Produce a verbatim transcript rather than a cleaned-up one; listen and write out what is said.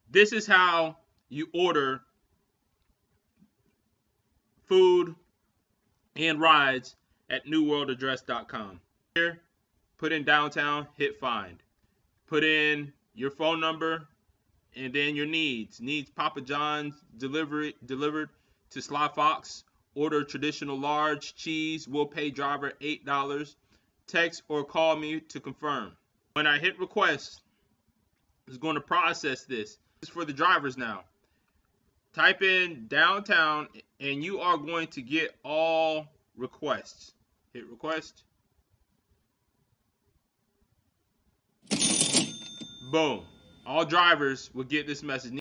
This is how you order food and rides at new world address dot com. Here, put in downtown, hit find. Put in your phone number and then your needs. Needs Papa John's delivery delivered to Sly Fox. Order traditional large cheese. Will pay driver eight dollars. Text or call me to confirm. When I hit request, it's going to process this. This is for the drivers now. Type in downtown and you are going to get all requests. Hit request. Boom. All drivers will get this message.